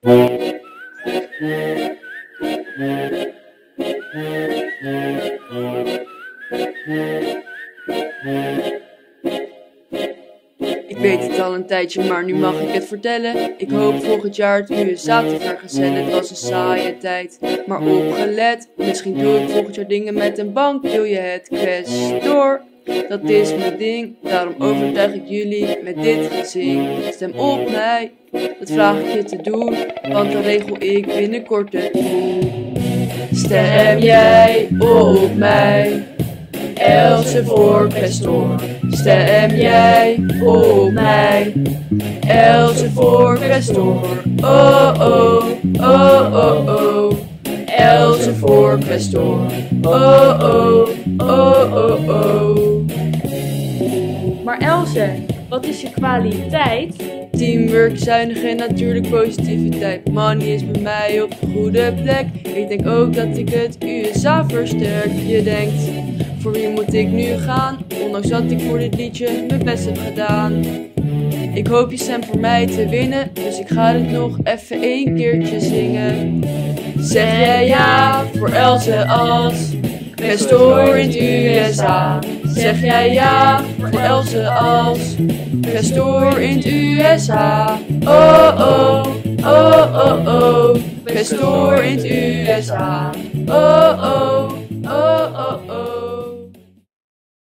Ik weet het al een tijdje, maar nu mag ik het vertellen. Ik hoop volgend jaar het USA te vergezellen. Het was een saaie tijd, maar opgelet. Misschien doe ik volgend jaar dingen met een bank. Wil je het cash door? Dat is mijn ding, daarom overtuig ik jullie met dit gezing. Stem op mij, dat vraag ik je te doen, want dan regel ik binnenkort het doel. Stem jij op mij, Else voor Questor. Stem jij op mij, Else voor Questor. Oh oh, oh oh oh, Else voor Questor. Oh oh, oh oh oh. Maar Else, wat is je kwaliteit? Teamwork, zuinig en natuurlijk positiviteit. Money is bij mij op de goede plek. Ik denk ook dat ik het USA versterk. Je denkt, voor wie moet ik nu gaan? Ondanks dat ik voor dit liedje mijn best heb gedaan. Ik hoop je stem voor mij te winnen, dus ik ga het nog even één keertje zingen. Zeg jij ja voor Else als Questor in het USA? Zeg jij ja voor Else als Questor in het USA? Oh oh, oh oh oh, Questor in het USA. Oh oh, oh.